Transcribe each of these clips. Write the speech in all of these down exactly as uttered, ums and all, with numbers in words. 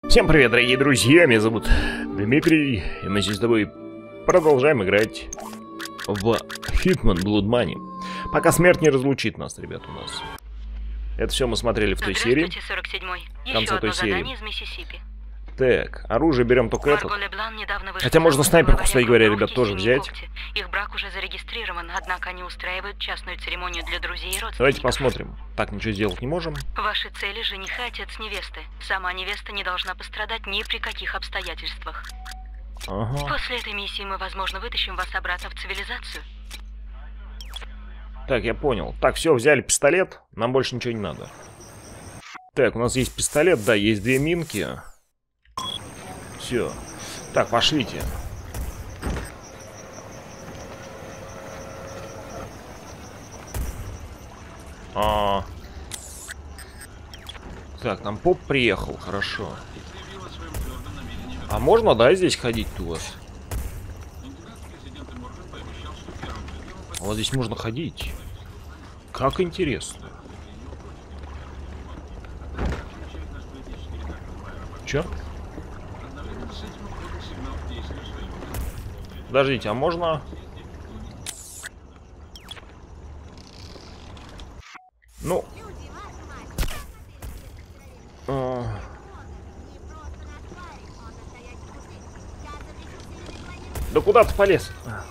Всем привет, дорогие друзья, меня зовут Дмитрий, и мы здесь с тобой продолжаем играть в Hitman Blood Money. Пока смерть не разлучит нас, ребят, у нас. Это все мы смотрели в той серии. сорок седьмой. В конце той серии. Из Миссисипи. Так, оружие берем только это. Хотя можно снайперку, кстати говоря, ребят, тоже взять. Их брак уже зарегистрирован, однако они устраивают частную церемонию для друзей и родственников. Давайте посмотрим. Так, ничего сделать не можем. Ваши цели — жених и отец невесты. Сама невеста не должна пострадать ни при каких обстоятельствах. Ага. После этой миссии мы, возможно, вытащим вас обратно в цивилизацию. Так, я понял. Так, все, взяли пистолет. Нам больше ничего не надо. Так, у нас есть пистолет, да, есть две минки. Все. Так, пошлите. А... Так, нам поп приехал, хорошо. А можно, да, здесь ходить-то у вас? Вот здесь можно ходить. Как интересно. Чё? Подождите, а можно... Ну... А... Да куда ты полез? А,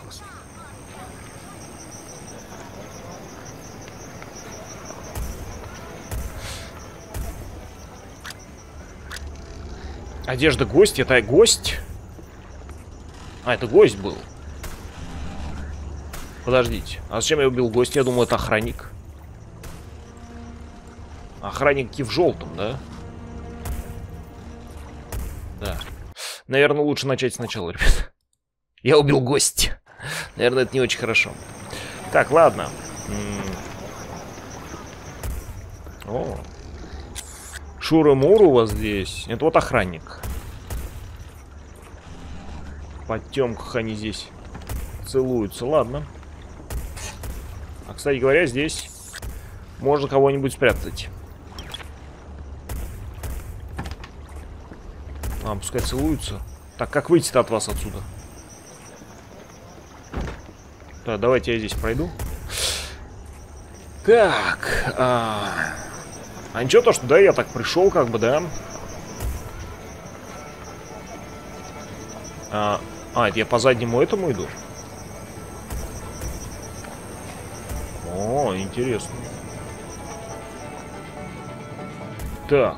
одежда гостя, это гость? А, это гость был. Подождите, а зачем я убил гостя? Я думаю, это охранник. Охранники в желтом, да? Да. Наверное, лучше начать сначала, ребят. Я убил гостя. Наверное, это не очень хорошо. Так, ладно. О. Шура-мур у вас здесь. Это вот охранник. В подтемках они здесь целуются. Ладно. А, кстати говоря, здесь можно кого-нибудь спрятать. А, пускай целуются. Так, как выйти-то от вас отсюда? Так, давайте я здесь пройду. Так. А, а ничего то, что да, я так пришел, как бы, да? А, а, это я по заднему этому иду? О, интересно. Так.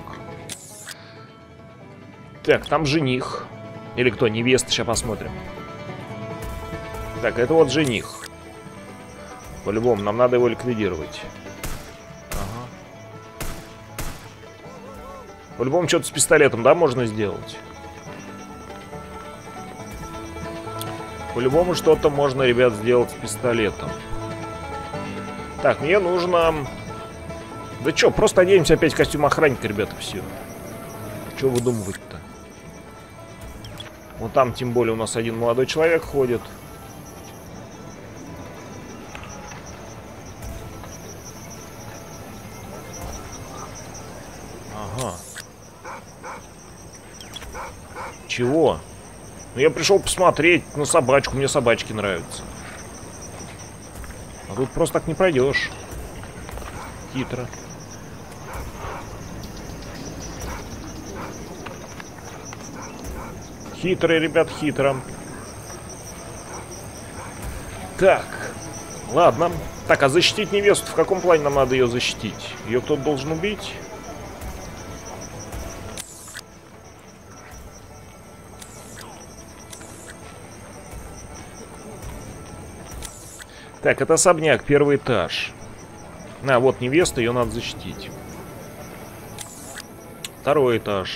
Так, там жених. Или кто? Невеста, сейчас посмотрим. Так, это вот жених. По-любому, нам надо его ликвидировать. Ага. По-любому что-то с пистолетом, да, можно сделать? По-любому что-то можно, ребят, сделать с пистолетом. Так, мне нужно... Да что, просто оденемся опять в костюм охранника, ребята, все. Что выдумывать-то? Вот там, тем более, у нас один молодой человек ходит. Ага. Чего? Ну, я пришел посмотреть на собачку, мне собачки нравятся. А тут просто так не пройдешь. Хитро. Хитрый, ребят, хитро. Так. Ладно. Так, а защитить невесту, в каком плане нам надо ее защитить? Ее кто-то должен убить? Так, это особняк, первый этаж. А, вот невеста, ее надо защитить. Второй этаж.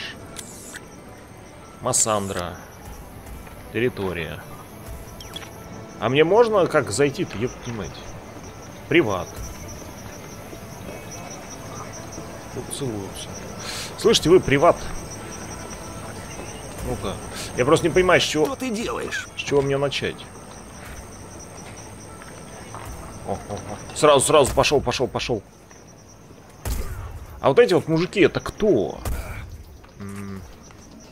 Массандра. Территория. А мне можно как зайти-то, ёб понимаете? Приват. Тут целуются. Слышите, вы приват. Ну-ка. Я просто не понимаю, с чего... Что ты делаешь? С чего мне начать? О, о, о. Сразу, сразу пошел, пошел, пошел. А вот эти вот мужики, это кто? М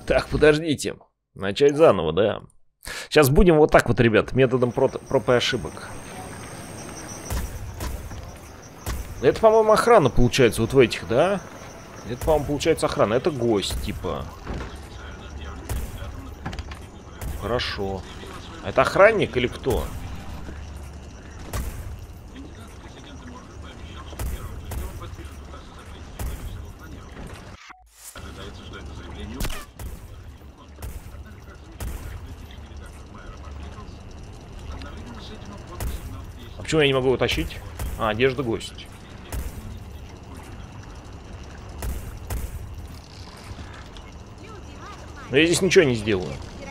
Так, подождите. Начать заново, да. Сейчас будем вот так вот, ребят, методом проб и ошибок. Это, по-моему, охрана получается вот в этих, да? Это, по-моему, получается охрана. Это гость, типа. Хорошо. Это охранник или кто? А почему я не могу его тащить? А, одежда гость. Но я здесь ничего не сделаю.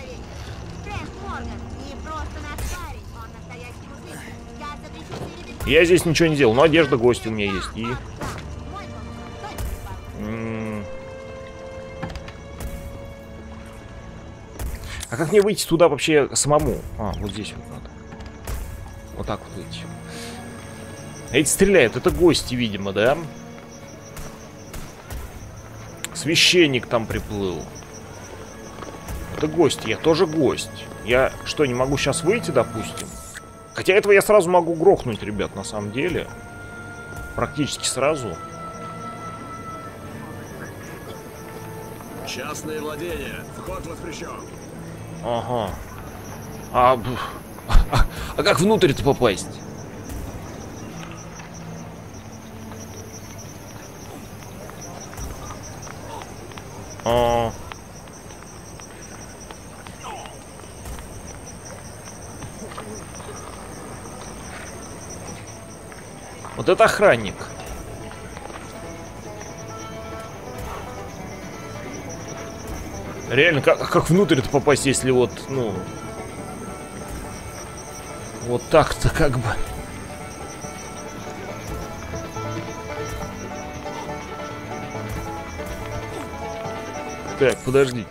Я здесь ничего не делал, но одежда гостя у меня есть. И... М-м. А как мне выйти туда вообще самому? А, вот здесь вот надо. Вот так вот выйти. Эти стреляют, это гости, видимо, да? Священник там приплыл. Это гость, я тоже гость. Я что, не могу сейчас выйти, допустим? Хотя этого я сразу могу грохнуть, ребят, на самом деле. Практически сразу. Частное владение. Вход воспрещен. Ага. А, а, а как внутрь-то попасть? А... Вот это охранник. Реально, как, как внутрь-то попасть, если вот, ну... Вот так-то как бы... Так, подождите.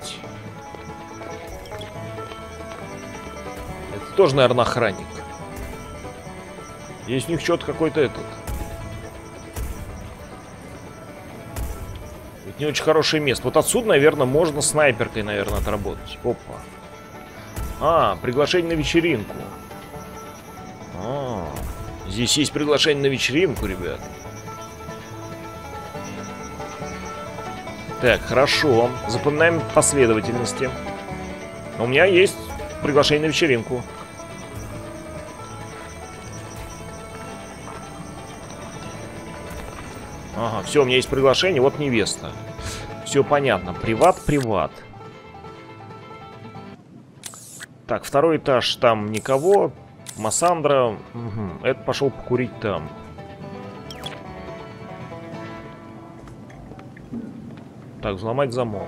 Это тоже, наверное, охранник. Есть у них что-то какой-то этот. Это не очень хорошее место. Вот отсюда, наверное, можно снайперкой, наверное, отработать. Опа. А, приглашение на вечеринку. А, здесь есть приглашение на вечеринку, ребят. Так, хорошо. Запоминаем последовательности. У меня есть приглашение на вечеринку. Ага, все, у меня есть приглашение, вот невеста. Все понятно. Приват, приват. Так, второй этаж, там никого. Массандра. Угу. Это пошел покурить там. Так, взломать замок.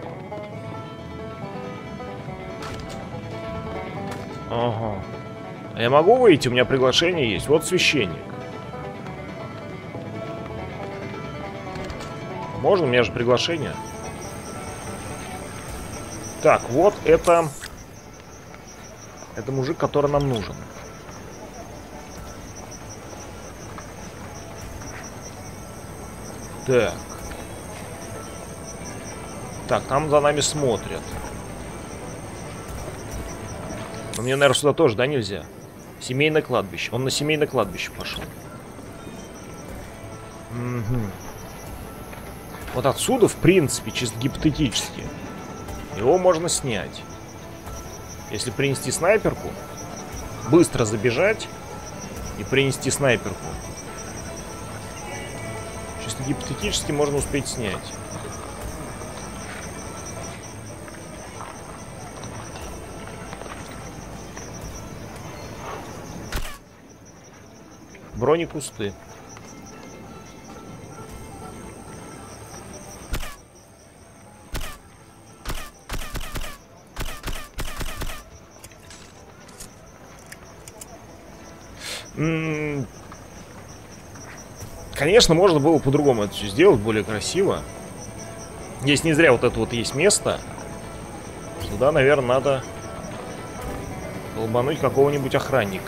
Ага. А я могу выйти? У меня приглашение есть. Вот священник. Можно? У меня же приглашение. Так, вот это... Это мужик, который нам нужен. Так. Так, там за нами смотрят. Но мне, наверное, сюда тоже, да, нельзя? Семейное кладбище. Он на семейное кладбище пошел. Угу. Вот отсюда, в принципе, чисто гипотетически, его можно снять. Если принести снайперку, быстро забежать и принести снайперку. Чисто гипотетически можно успеть снять. Бронекусты. М-м- Конечно, можно было по-другому это все сделать, более красиво. Здесь не зря вот это вот есть место. Сюда, наверное, надо долбануть какого-нибудь охранника.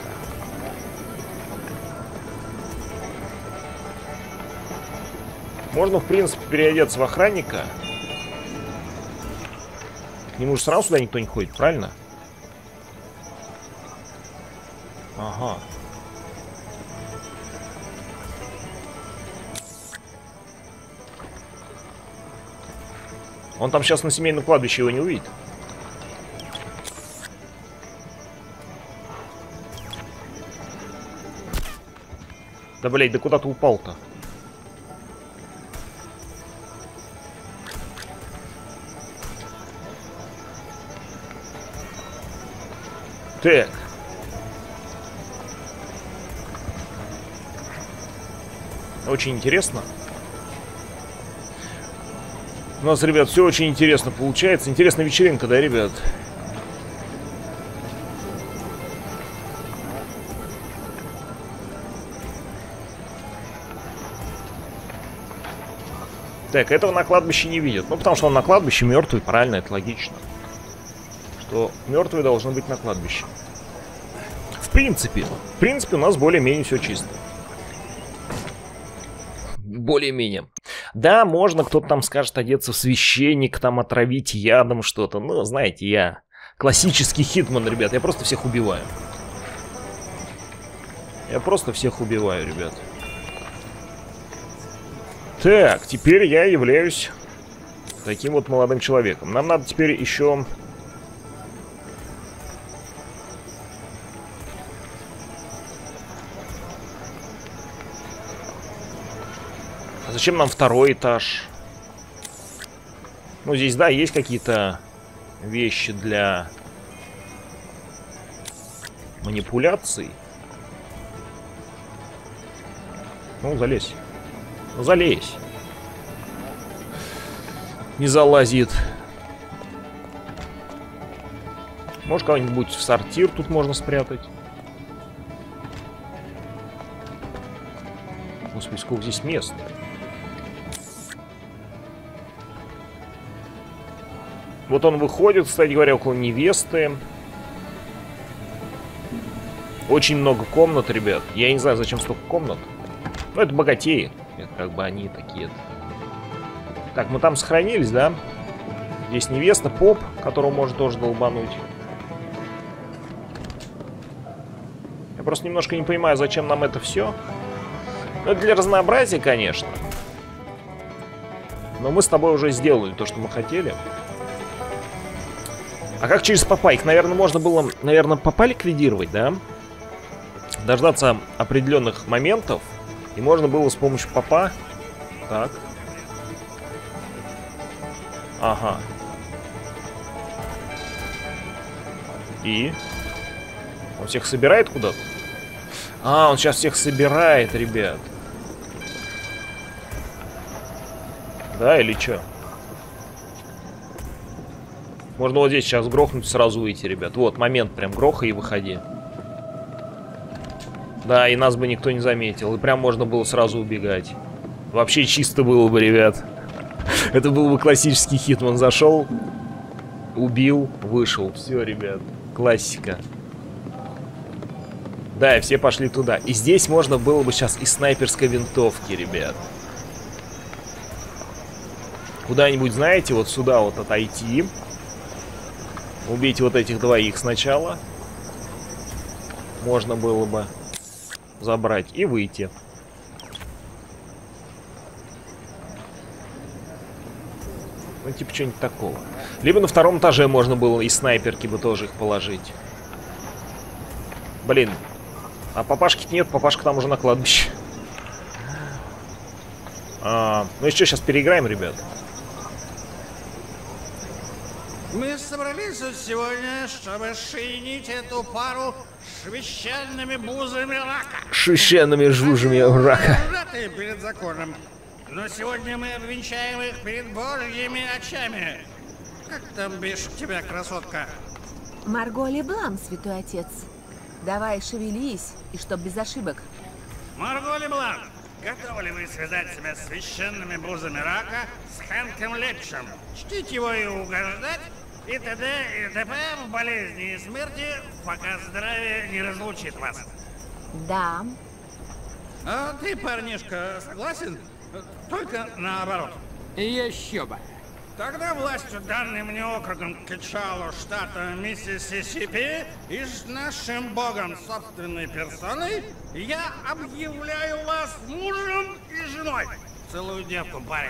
Можно, в принципе, переодеться в охранника. К нему же сразу сюда никто не ходит, правильно? Ага. Он там сейчас на семейном кладбище его не увидит. Да, блядь, да куда ты упал-то? Так. Очень интересно. У нас, ребят, все очень интересно получается. Интересная вечеринка, да, ребят? Так, этого на кладбище не видят. Ну, потому что он на кладбище мертвый, правильно, это логично. Что мертвые должны быть на кладбище. В принципе, в принципе, у нас более-менее все чисто. Более-менее. Да, можно, кто-то там скажет одеться в священник, там отравить ядом что-то. Ну, знаете, я классический хитман, ребят. Я просто всех убиваю. Я просто всех убиваю, ребят. Так, теперь я являюсь таким вот молодым человеком. Нам надо теперь еще... А зачем нам второй этаж? Ну, здесь, да, есть какие-то вещи для манипуляций. Ну, залезь. Ну, залезь. Не залазит. Может, кого-нибудь в сортир тут можно спрятать. Господи, сколько здесь мест. Вот он выходит, кстати говоря, около невесты. Очень много комнат, ребят. Я не знаю, зачем столько комнат. Ну, это богатеи. Это как бы они такие. Так, мы там сохранились, да? Здесь невеста, поп, которого можно тоже долбануть. Я просто немножко не понимаю, зачем нам это все. Ну, это для разнообразия, конечно. Но мы с тобой уже сделали то, что мы хотели. А как через попа? Их, наверное, можно было, наверное, попа ликвидировать, да? Дождаться определенных моментов. И можно было с помощью попа. Так. Ага. И? Он всех собирает куда-то? А, он сейчас всех собирает, ребят. Да, или что? Можно вот здесь сейчас грохнуть, сразу выйти, ребят. Вот, момент прям гроха и выходи. Да, и нас бы никто не заметил. И прям можно было сразу убегать. Вообще чисто было бы, ребят. Это был бы классический хитман. Зашел, убил, вышел. Все, ребят. Классика. Да, и все пошли туда. И здесь можно было бы сейчас из снайперской винтовки, ребят. Куда-нибудь, знаете, вот сюда вот отойти. Убить вот этих двоих сначала. Можно было бы забрать и выйти. Ну, типа, что-нибудь такого. Либо на втором этаже можно было из снайперки бы тоже их положить. Блин. А папашки нет, папашка там уже на кладбище. А, ну и что, сейчас переиграем, ребят? Мы собрались тут сегодня, чтобы шинить эту пару священными бузами рака. Священными жужами рака. Они перед законом. Но сегодня мы обвенчаем их перед божьими очами. Как там бишь тебя, красотка? Марго Леблан, святой отец. Давай, шевелись, и чтоб без ошибок. Марго Леблан, готовы ли вы связать себя священными бузами рака с Хэнком Лепчем? Чтить его и угождать? И т.д. и т.п. в болезни и смерти, пока здравие не разлучит вас. Да. А ты, парнишка, согласен? Только наоборот. Еще бы. Тогда властью, данной мне округом Кичалу, штата Миссисипи, и с нашим богом собственной персоной, я объявляю вас мужем и женой. Целую девку, парень.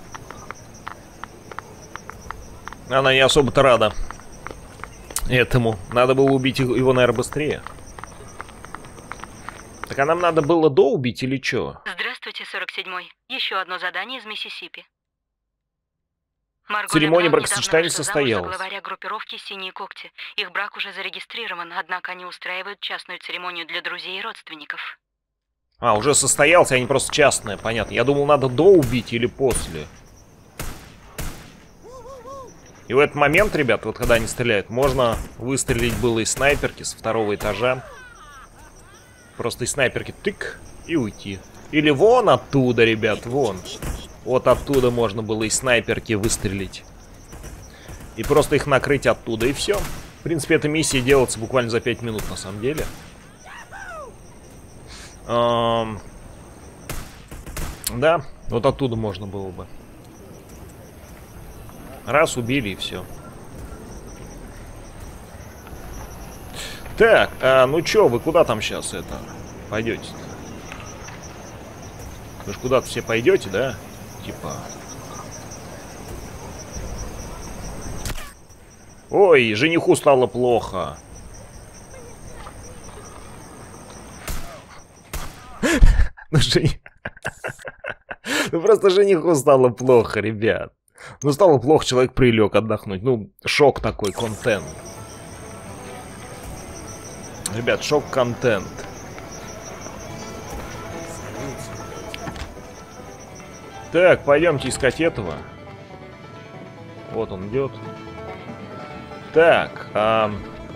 Она не особо-то рада этому. Надо было убить его, наверное, быстрее. Так а нам надо было доубить или что? Здравствуйте, сорок седьмой. Еще одно задание из Миссисипи. Марго Церемония Лебран бракосочетания недавно вышла замуж за состоялась. главаря группировки «Синие когти». Их брак уже зарегистрирован, однако они устраивают частную церемонию для друзей и родственников. А, уже состоялся, а не просто частное, понятно. Я думал, надо доубить или после. И в этот момент, ребят, вот когда они стреляют, можно выстрелить было из снайперки со второго этажа. Просто из снайперки тык и уйти. Или вон оттуда, ребят, вон. Вот оттуда можно было из снайперки выстрелить. И просто их накрыть оттуда, и все. В принципе, эта миссия делается буквально за пять минут, на самом деле. Эм... Да, вот оттуда можно было бы. Раз, убили, и все. Так, а, ну чё, вы куда там сейчас это пойдете-то? Вы же куда-то все пойдете, да? Типа. Ой, жениху стало плохо. Ну, жених... Ну, просто жениху стало плохо, ребят. Ну, стало плохо, человек прилег отдохнуть. Ну, шок такой, контент. Ребят, шок-контент. Так, пойдемте искать этого. Вот он идет. Так. А...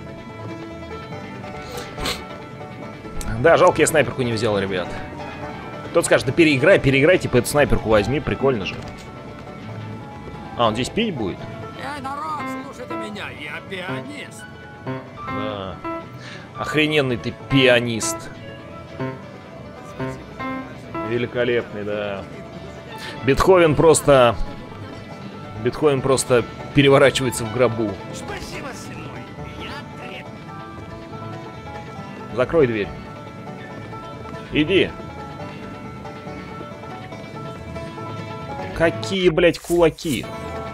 Да, жалко, я снайперку не взял, ребят. Кто-то скажет, да переиграй, переиграй, типа эту снайперку возьми, прикольно же. А, он здесь пить будет? Эй, народ, слушайте меня, я пианист. Да. Охрененный ты пианист. Великолепный, да. Бетховен просто... Бетховен просто переворачивается в гробу. Спасибо, сын мой. Я креп. Закрой дверь. Иди. Какие, блядь, кулаки.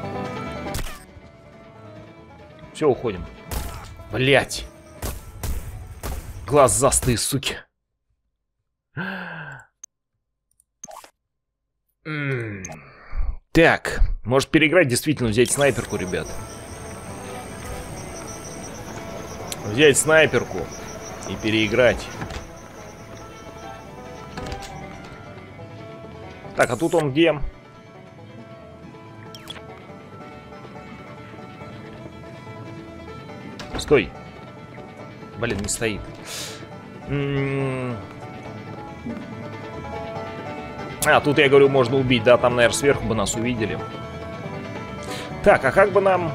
Все, уходим. Блядь. Глазастые суки. М-м. Так, может переиграть, действительно взять снайперку, ребят. Взять снайперку и переиграть. Так, а тут он где? Стой. Блин, не стоит. М-м-м. А, тут, я говорю, можно убить. Да, там, наверное, сверху бы нас увидели. Так, а как бы нам...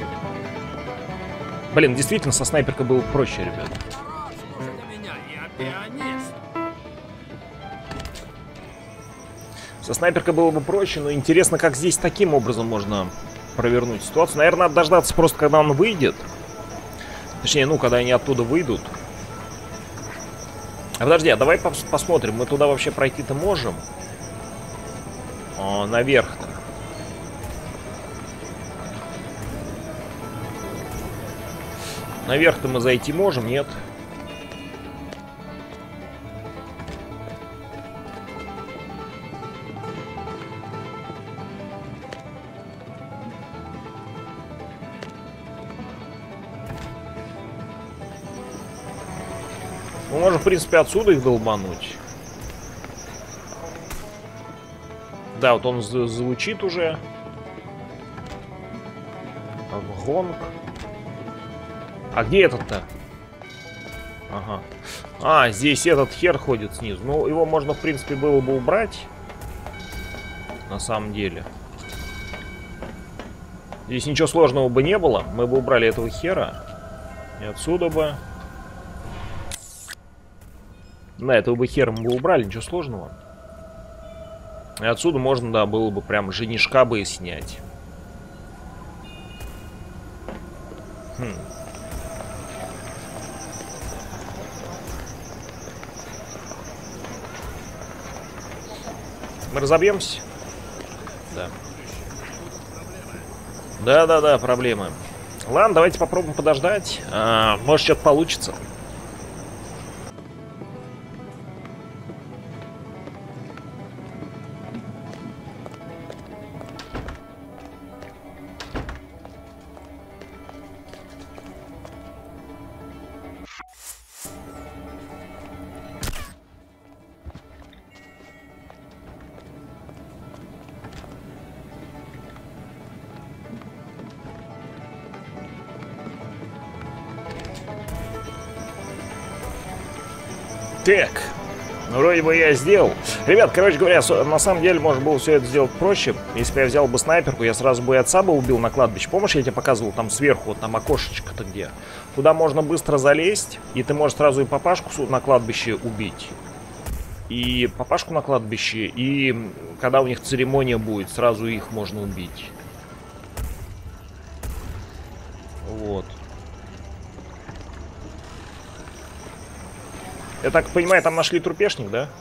Блин, действительно, со снайперкой было проще, ребят. Народ, слушайте меня, я пианист. Со снайперкой было бы проще, но интересно, как здесь таким образом можно провернуть ситуацию. Наверное, надо дождаться просто, когда он выйдет. Точнее, ну, когда они оттуда выйдут. А подожди, а давай пос посмотрим, мы туда вообще пройти-то можем? О, наверх-то. Наверх-то мы зайти можем, нет? Мы можем, в принципе, отсюда их долбануть. Да, вот он звучит уже. Гонг. А где этот-то? Ага. А, здесь этот хер ходит снизу. Ну, его можно, в принципе, было бы убрать. На самом деле. Здесь ничего сложного бы не было. Мы бы убрали этого хера. И отсюда бы... Да, этого бы хера мы бы убрали, ничего сложного. И отсюда можно, да, было бы прям женишка бы и снять. Хм. Мы разобьемся? Да. Да-да-да, проблемы. Ладно, давайте попробуем подождать. А, может, что-то получится. Так, ну, вроде бы я сделал. Ребят, короче говоря, на самом деле можно было все это сделать проще. Если бы я взял бы снайперку, я сразу бы и отца бы убил на кладбище. Помнишь, я тебе показывал там сверху, вот там окошечко-то где? Туда можно быстро залезть, и ты можешь сразу и папашку на кладбище убить. И папашку на кладбище, и когда у них церемония будет, сразу их можно убить. Вот. Я так понимаю, там нашли трупешник, да?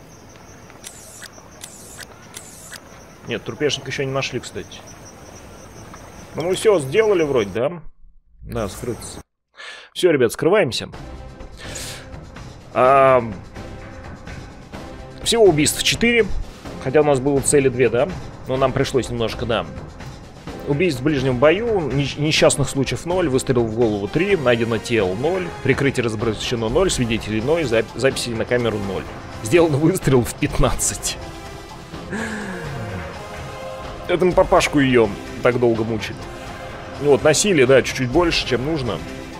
Нет, трупешник еще не нашли, кстати. Ну мы все сделали вроде, да? Да, скрыться. Все, ребят, скрываемся. А... Всего убийств четыре. Хотя у нас было цели две, да? Но нам пришлось немножко, да. Убийств в ближнем бою, несчастных случаев ноль, выстрел в голову три, найдено тело ноль, прикрытие разоблачено ноль, свидетелей ноль, зап записи на камеру ноль. Сделан выстрел в пятнадцать. Это мы папашку ее так долго мучили. Вот, насилие, да, чуть-чуть больше, чем нужно.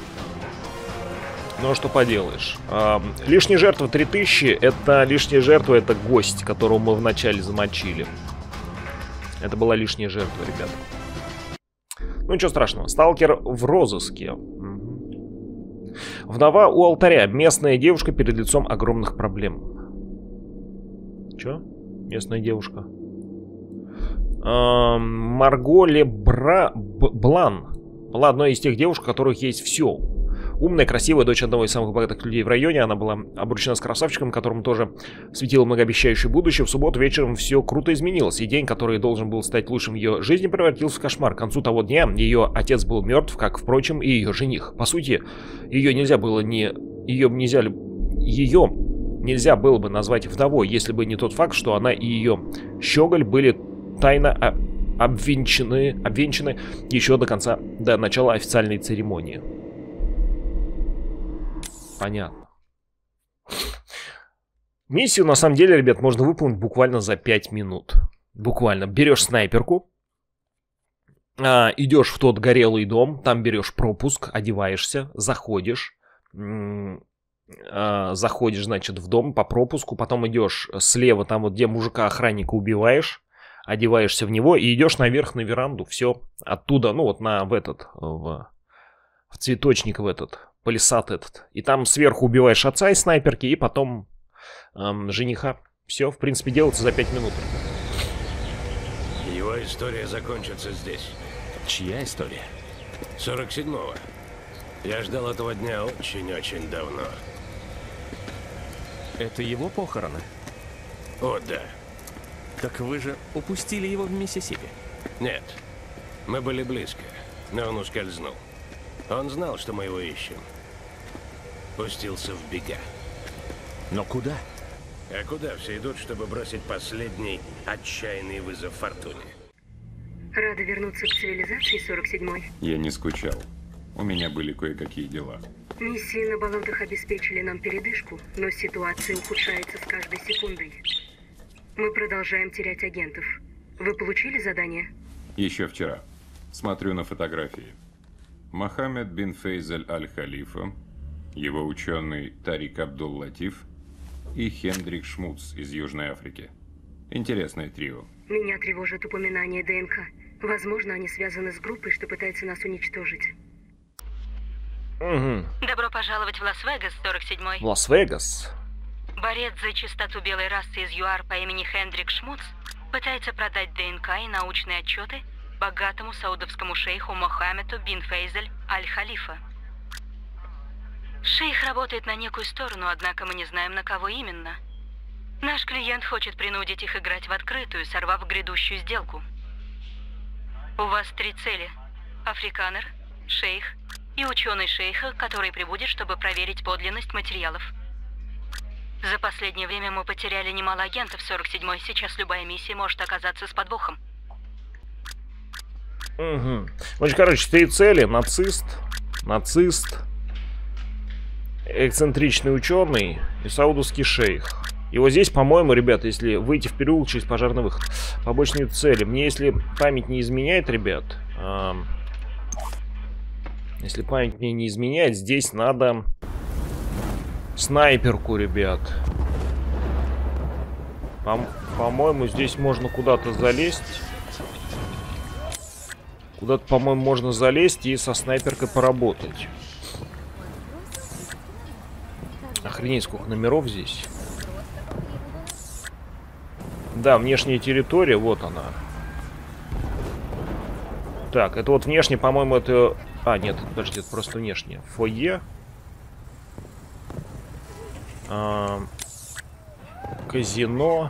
Но что поделаешь. А, лишняя жертва три тысячи, это лишняя жертва, это гость, которого мы вначале замочили. Это была лишняя жертва, ребята. Ну ничего страшного. Сталкер в розыске. Угу. Вдова у алтаря. Местная девушка перед лицом огромных проблем. Чё? Местная девушка. Эм, Марго Лебра... Блан. Была одной из тех девушек, у которых есть все. Умная, красивая, дочь одного из самых богатых людей в районе. Она была обручена с красавчиком, которому тоже светило многообещающее будущее. В субботу вечером все круто изменилось. И день, который должен был стать лучшим в ее жизни, превратился в кошмар. К концу того дня ее отец был мертв, как, впрочем, и ее жених. По сути, ее нельзя было не... Ее нельзя... Ее нельзя было бы назвать вдовой, если бы не тот факт, что она и ее щеголь были тайно обвенчаны, обвенчаны еще до конца, до начала официальной церемонии. Понятно. Миссию, на самом деле, ребят, можно выполнить буквально за пять минут. Буквально. Берешь снайперку, а, идешь в тот горелый дом, там берешь пропуск, одеваешься, заходишь, а, заходишь, значит, в дом по пропуску, потом идешь слева, там вот где мужика-охранника убиваешь, одеваешься в него и идешь наверх на веранду, все, оттуда, ну вот на в этот, в, в цветочник в этот, палисад этот. И там сверху убиваешь отца из снайперки, и потом эм, жениха. Все, в принципе, делается за пять минут. Его история закончится здесь. Чья история? сорок седьмого. Я ждал этого дня очень-очень давно. Это его похороны? О, да. Так вы же упустили его в Миссисипи. Нет. Мы были близко, но он ускользнул. Он знал, что мы его ищем. Пустился в бега. Но куда? А куда все идут, чтобы бросить последний отчаянный вызов фортуне? Рада вернуться к цивилизации, сорок седьмой. Я не скучал. У меня были кое-какие дела. Миссии на болотах обеспечили нам передышку, но ситуация ухудшается с каждой секундой. Мы продолжаем терять агентов. Вы получили задание? Еще вчера. Смотрю на фотографии. Мохаммед бин Фейзаль аль-Халифа, его ученый Тарик Абдул-Латиф и Хендрик Шмуц из Южной Африки. Интересное трио. Меня тревожит упоминание ДНК. Возможно, они связаны с группой, что пытается нас уничтожить. Угу. Добро пожаловать в Лас-Вегас, сорок седьмой. В Лас-Вегас? Борец за чистоту белой расы из ЮАР по имени Хендрик Шмуц пытается продать ДНК и научные отчеты богатому саудовскому шейху Мохаммеду бин Фейзель Аль-Халифа. Шейх работает на некую сторону, однако мы не знаем, на кого именно. Наш клиент хочет принудить их играть в открытую, сорвав грядущую сделку. У вас три цели. Африканер, шейх и ученый шейха, который прибудет, чтобы проверить подлинность материалов. За последнее время мы потеряли немало агентов в сорок седьмой. Сейчас любая миссия может оказаться с подвохом. Угу. Значит, короче, три цели. Нацист, нацист, эксцентричный ученый и саудовский шейх. И вот здесь, по-моему, ребята, если выйти в переулок через пожарный выход, побочные цели. Мне, если память не изменяет, ребят, э, если память мне не изменяет, здесь надо снайперку, ребят. По-моему, здесь можно куда-то залезть. Куда-то, по-моему, можно залезть и со снайперкой поработать. Охренеть, сколько номеров здесь. Да, внешняя территория, вот она. Так, это вот внешне, по-моему, это... А, нет, подожди, это просто внешне. Фойе. А... Казино.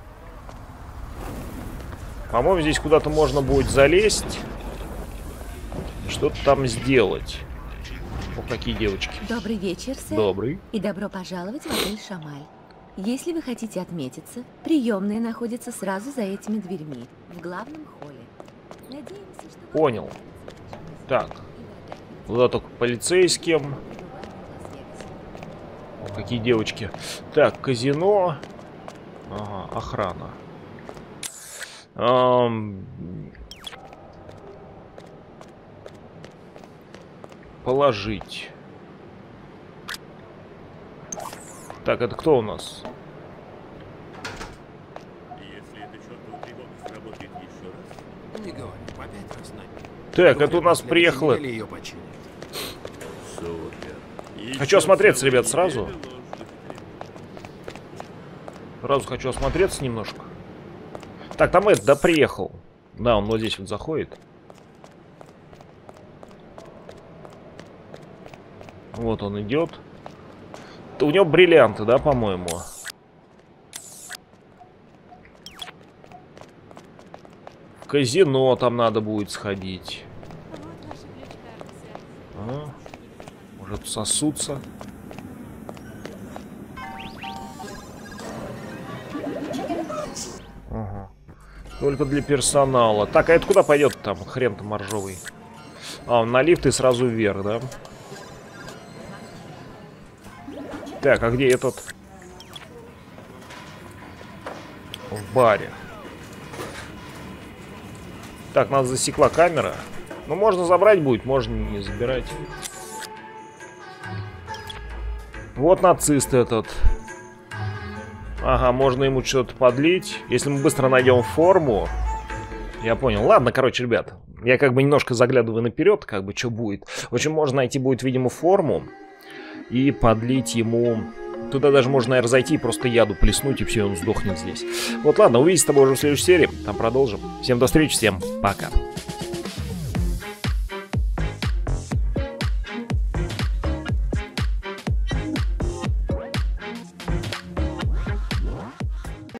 По-моему, здесь куда-то можно будет залезть. Что-то там сделать. О, какие девочки. Добрый вечер, сэр. Добрый. И добро пожаловать в отель «Шамаль». Если вы хотите отметиться, приемная находится сразу за этими дверьми, в главном холле. Надеемся, что... Понял. Так. Туда только полицейским. О, какие девочки. Так, казино. Ага, охрана. Эм... Положить. Так, это кто у нас? Если эта чертова тревога сработает еще раз, не говори, по пять раз на день. Так, это у нас приехало. Хочу осмотреться, ребят, сразу. Сразу хочу осмотреться немножко. Так, там этот, да, приехал. Да, он вот здесь вот заходит. Вот он идет. У него бриллианты, да, по-моему? В казино там надо будет сходить. А, может, сосутся. Ага. Только для персонала. Так, а это куда пойдет там? Хрен-то моржовый. А, он на лифт и сразу вверх, да? Так, а где этот? В баре. Так, нас засекла камера. Ну, можно забрать будет, можно не забирать. Вот нацист этот. Ага, можно ему что-то подлить. Если мы быстро найдем форму. Я понял. Ладно, короче, ребят. Я как бы немножко заглядываю наперед, как бы, что будет. В общем, можно найти будет, видимо, форму. И подлить ему... Туда даже можно, наверное, зайти и просто яду плеснуть, и все, он сдохнет здесь. Вот, ладно, увидимся с тобой уже в следующей серии. Там продолжим. Всем до встречи, всем пока.